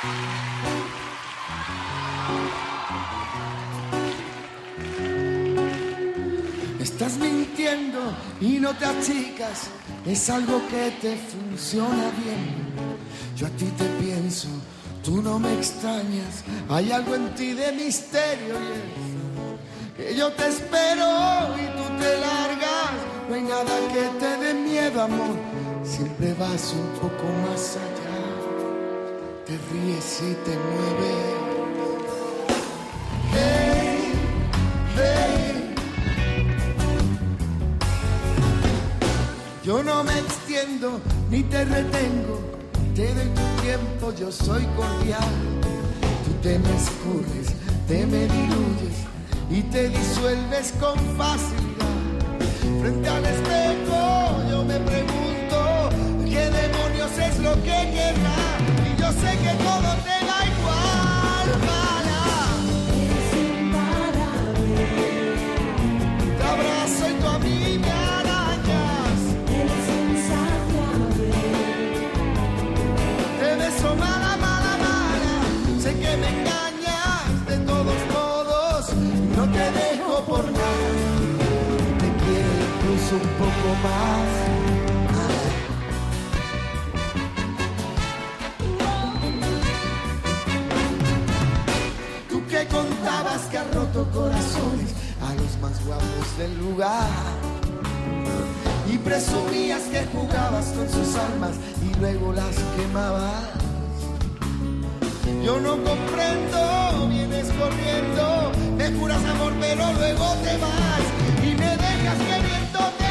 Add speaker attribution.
Speaker 1: Estás mintiendo y no te achicas, es algo que te funciona bien. Yo a ti te pienso, tú no me extrañas, hay algo en ti de misterio y es que yo te espero y tú te largas. No hay nada que te dé miedo, amor, siempre vas un poco más allá. Te ríes y te mueves. Hey, hey. Yo no me extiendo ni te retengo, te doy tu tiempo, yo soy cordial. Tú te me escurres, te me diluyes y te disuelves con facilidad. Frente al espejo yo me pregunto qué demonios es lo que querrá. Y yo sé que todo te da igual, mala.
Speaker 2: Eres imparable.
Speaker 1: Te abrazo y tú a mí me arañas.
Speaker 2: Eres insaciable.
Speaker 1: Te beso mala, mala, mala. Sé que me engañas de todos modos. No te dejo por nada. Te quiero incluso un poco más. Tú que contabas que has roto corazones a los más guapos del lugar. Y presumías que jugabas con sus armas y luego las quemabas. Yo no comprendo, vienes corriendo, me juras amor pero luego te vas y me dejas queriéndote.